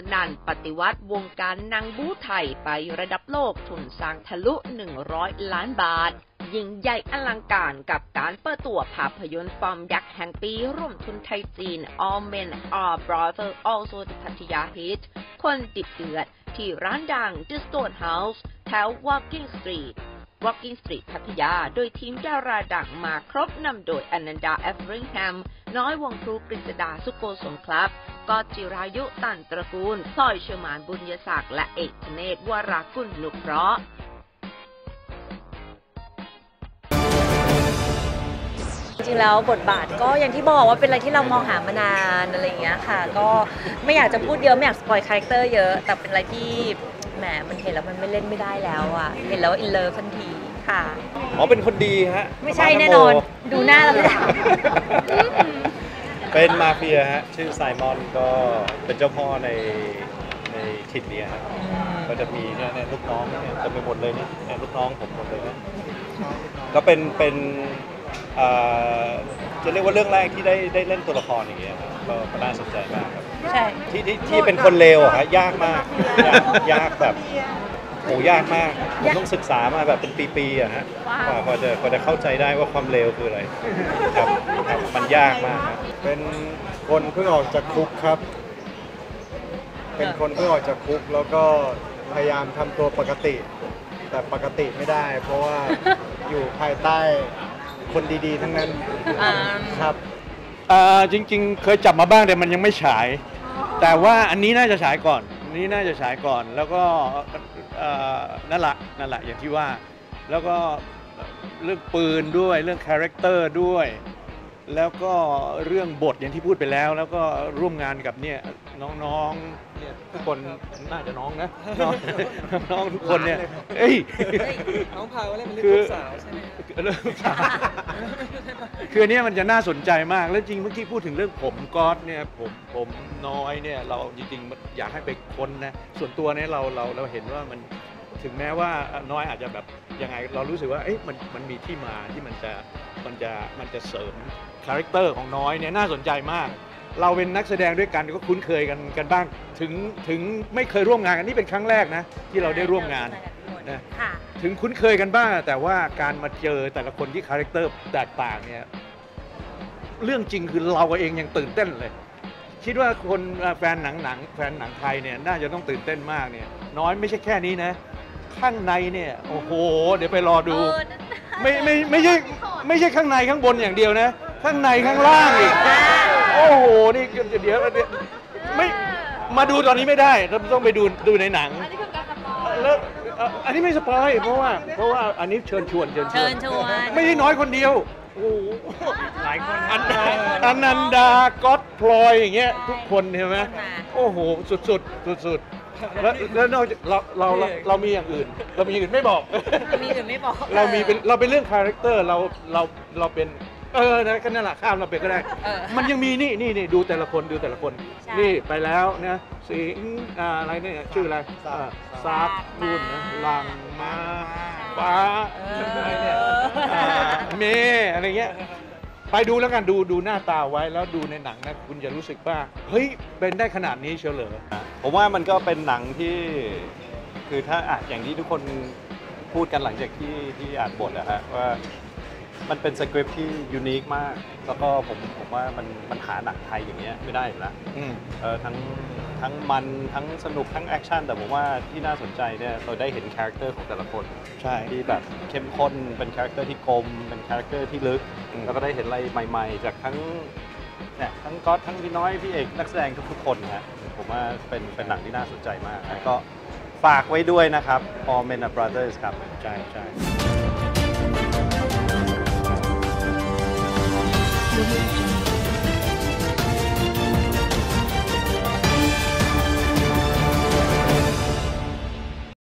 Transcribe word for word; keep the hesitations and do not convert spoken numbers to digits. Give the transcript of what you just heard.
นั่นปฏิวัติวงการหนังบู๊ไทยไประดับโลกทุนสร้างทะลุหนึ่งร้อยล้านบาทยิ่งใหญ่อลังการกับการเปิดตัวภาพยนตร์ฟอร์มยักษ์แห่งปีร่วมทุนไทยจีน All Men Are Brothers Also The พัทยาฮิตคนติดเดือดที่ร้านดัง The Stone House แถว Walking Street Walking Street พัทยาโดยทีมดาราดังมาครบนำโดยอนันดาเอฟริงแฮมน้อยวงครูกฤษดาสุโกสมครับกอดจิรายุตันตระกูลพลอยเชอร์มานบุญยศักดิ์และเอกธเนศวรากุลนุเคราะห์จริงๆแล้วบทบาทก็อย่างที่บอกว่าเป็นอะไรที่เรามองหามานานอะไรอย่างเงี้ยค่ะก็ไม่อยากจะพูดเยอะไม่อยากสปอยคาแรคเตอร์เยอะแต่เป็นอะไรที่แหมมันเห็นแล้วมันไม่เล่นไม่ได้แล้วอ่ะเห็นแล้วอินเลิฟทันทีค่ะอ๋อเป็นคนดีฮะไม่ใช่แน่นอนดูหน้าแล้วไม่ได้เป็นมาเฟียฮะชื่อไซมอนก็เป็นเจ้าพ่อในในถิ่นนี้ครับก็จะมีเนี่ยลูกน้องเนี่ยจะไปหมดเลยเนี่ยลูกน้องผมหมดเลยนะก็เป็นเป็นจะเรียกว่าเรื่องแรกที่ได้ได้เล่นตัวละครอย่างเงี้ยก็น่าสนใจมากครับใช่ที่ที่ที่เป็นคนเลวอะฮะยากมากยากแบบโหยากมากผมต้องศึกษามาแบบเป็นปีๆอะฮะกว่าจะกว่าจะเข้าใจได้ว่าความเลวคืออะไรครับครับมันยากมากเป็นคนเพิ่งออกจากคุกครับเป็นคนเพิ่งออกจากคุกแล้วก็พยายามทำตัวปกติแต่ปกติไม่ได้เพราะว่าอยู่ภายใต้คนดีๆทั้งนั้นครับจริงๆเคยจับมาบ้างแต่มันยังไม่ฉายแต่ว่าอันนี้น่าจะฉายก่อนอันนี้น่าจะฉายก่อนแล้วก็นั่นแหละนั่นแหละอย่างที่ว่าแล้วก็เรื่องปืนด้วยเรื่องคาแรคเตอร์ด้วยแล้วก็เรื่องบทอย่างที่พูดไปแล้วแล้วก็ร่วมงานกับเนี่ยน้องๆเนี่ยทุกคนน่าจะน้องนะน้องน้องทุกคนเนี่ยเอ้ยน้องพาว่าเล่นเป็นลูกสาวใช่ไหมลูกสาวคือเนี่ยมันจะน่าสนใจมากแล้วจริงเมื่อกี้พูดถึงเรื่องผมก๊อตเนี่ยผมผมน้อยเนี่ยเราจริงๆอยากให้ไปค้นนะส่วนตัวเนี่ยเราเราเราเห็นว่ามันถึงแม้ว่าน้อยอาจจะแบบยังไงเรารู้สึกว่าเอ๊ะมันมันมีที่มาที่มันจะมันจะมันจะเสริมคาแรคเตอร์ของน้อยเนี่ยน่าสนใจมากเราเป็นนักแสดงด้วยกันก็คุ้นเคยกันกันบ้างถึงถึงไม่เคยร่วมงานกันนี่เป็นครั้งแรกนะที่เราได้ร่วมงานนะถึงคุ้นเคยกันบ้างแต่ว่าการมาเจอแต่ละคนที่คาแรคเตอร์แตกต่างเนี่ยเรื่องจริงคือเราเองยังตื่นเต้นเลยคิดว่าคนแฟนหนังหนังแฟนหนังไทยเนี่ยน่าจะต้องตื่นเต้นมากเนี่ยน้อยไม่ใช่แค่นี้นะข้างในเนี่ยโอ้โหเดี๋ยวไปรอดูไม่ไม่ไม่ใช่ไม่ใช่ข้างในข้างบนอย่างเดียวนะข้างในข้างล่างอีกโอ้โหนี่เดี๋ยวไม่มาดูตอนนี้ไม่ได้เราต้องไปดูดูในหนังแล้วอันนี้ไม่สปอยเพราะว่าเพราะว่าอันนี้เชิญชวนเชิญชวนไม่ใช่น้อยคนเดียวโอ้หลายคนอนันดาก๊อตพลอยอย่างเงี้ยทุกคนเห็นไหมโอ้โหสุดสุดสุดสุดแล้วแล้วนอกจากเราเราเรามีอย่างอื่นเรามีอย่างอื่นไม่บอกมีอื่นไม่บอกเรามีเป็นเราเป็นเรื่องคาแรคเตอร์เราเราเราเป็นเออนะก็นั่นแหละข้ามเราเป็นก็ได้มันยังมีนี่นี่นี่ดูแต่ละคนดูแต่ละคนนี่ไปแล้วนะสิงอะไรเนี่ยชื่ออะไรซับนุ่นนะลังมาฟ้าอะไรเนี่ยเมย์อะไรเงี้ยไปดูแล้วกันดูดูหน้าตาไว้แล้วดูในหนังนะคุณจะรู้สึกว่าเฮ้ยเป็นได้ขนาดนี้เชียวเหรอผมว่ามันก็เป็นหนังที่คือถ้าอ่ะอย่างที่ทุกคนพูดกันหลังจากที่ที่อ่านบทนะฮะว่ามันเป็นสคริปต์ที่ยูนิคมากแล้วก็ผมผมว่ามันมันหาหนังไทยอย่างเงี้ยไม่ได้อยู่แล้วเออทั้งทั้งมันทั้งสนุกทั้งแอคชั่นแต่ผมว่าที่น่าสนใจเนี่ยเราได้เห็นคาแรคเตอร์ของแต่ละคนใช่ที่แบบเข้มข้นเป็นคาแรคเตอร์ที่กลมเป็นคาแรคเตอร์ที่ลึกแล้วก็ได้เห็นอะไรใหม่ๆจากทั้งเนี่ยทั้งก๊อตทั้งพี่น้อยพี่เอกนักแสดงทุกๆคนนะผมว่าเป็นเป็นหนังที่น่าสนใจมากก็ฝากไว้ด้วยนะครับ All Men Are Brothers ครับใช่ใช่